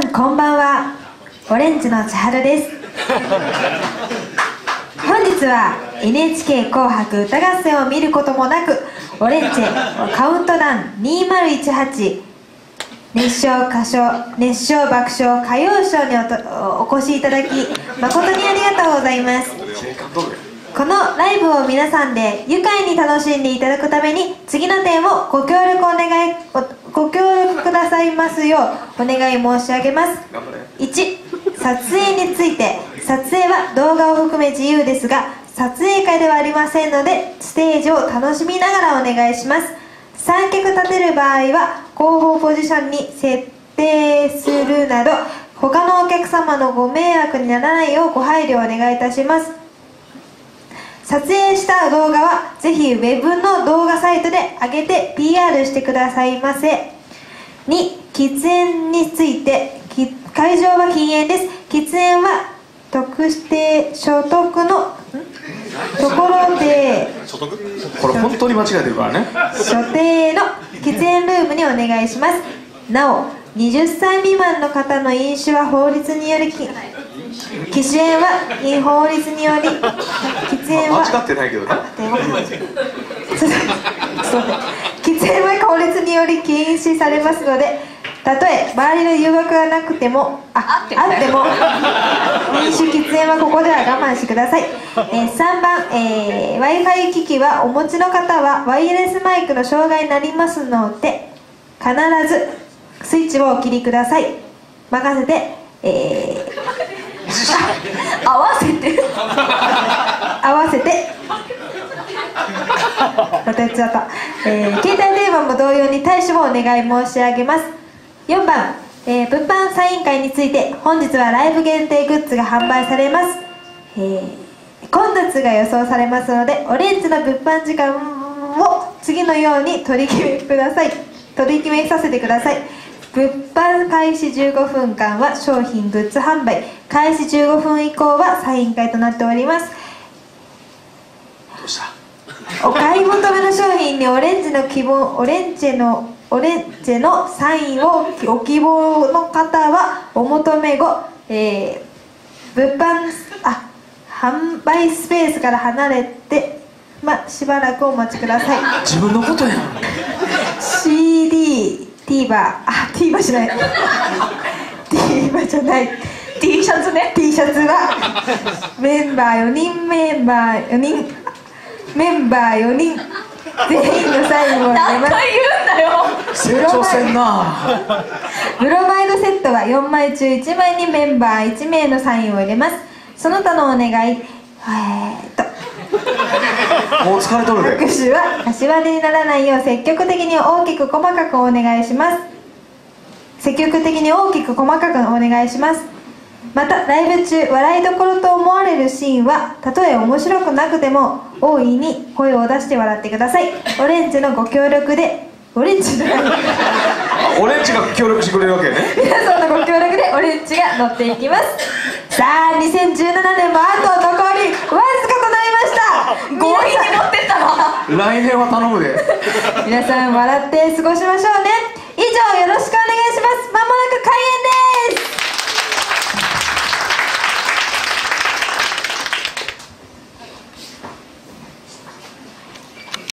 んこんばんは、オレンジの千春です。本日は NHK 紅白歌合戦を見ることもなく、オレンジカウントダウン2018熱唱爆笑歌謡ショーにお越しいただき誠にありがとうございます。このライブを皆さんで愉快に楽しんでいただくために、次の点をご協力くださいますようお願い申し上げます。1、撮影について。撮影は動画を含め自由ですが、撮影会ではありませんので、ステージを楽しみながらお願いします。三脚立てる場合は後方ポジションに設定するなど、他のお客様のご迷惑にならないようご配慮をお願いいたします。撮影した動画はぜひ Web の動画サイトで上げて PR してくださいませ。2、喫煙について。会場は禁煙です。喫煙は特定所得のところで、 これ本当に間違えてるからね。 所定の喫煙ルームにお願いします。なお、20歳未満の方の飲酒は法律により喫煙は法律により喫煙は間違ってないけどね。 喫煙は法律により禁止されますので、たとえ周りの誘惑がなくてもあっても飲酒喫煙はここでは我慢してください。3番、Wi-Fi 機器はお持ちの方はワイヤレスマイクの障害になりますので、必ずスイッチをお切りください。任せて、合わせてまたやっちゃった。携帯電話も同様に対処をお願い申し上げます。4番、物販サイン会について。本日はライブ限定グッズが販売されます。混雑が予想されますので、オレンジの物販時間を次のように取り決めさせてください。物販開始15分間は商品グッズ販売、開始15分以降はサイン会となっております。 どうした？ お買い求めの商品にオレンジのサインをお希望の方はお求め後、物販販売スペースから離れて、しばらくお待ちください。 自分のことやん。 TVer じゃないTVer じゃない T シャツね。 T シャツはメンバー4人全員のサインを入れます。 何回言うんだよ。 成長せんな。 ブロマイドセットは4枚中1枚にメンバー1名のサインを入れます。その他のお願い、 もう疲れとるで。 拍手は柏割りにならないよう積極的に大きく細かくお願いします。またライブ中笑いどころと思われるシーンは、たとえ面白くなくても大いに声を出して笑ってください。オレンジのご協力でオレンジが協力してくれるわけね。皆さんのご協力でオレンジが乗っていきます。さあ、2017年もあと残りわずかとなりました。 強引に持ってったな。 来年は頼むで。 皆さん笑って過ごしましょうね。以上、よろしくお願いします。まもなく開演